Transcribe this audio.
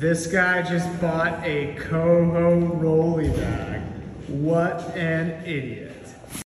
This guy just bought a Coho rolly bag. What an idiot.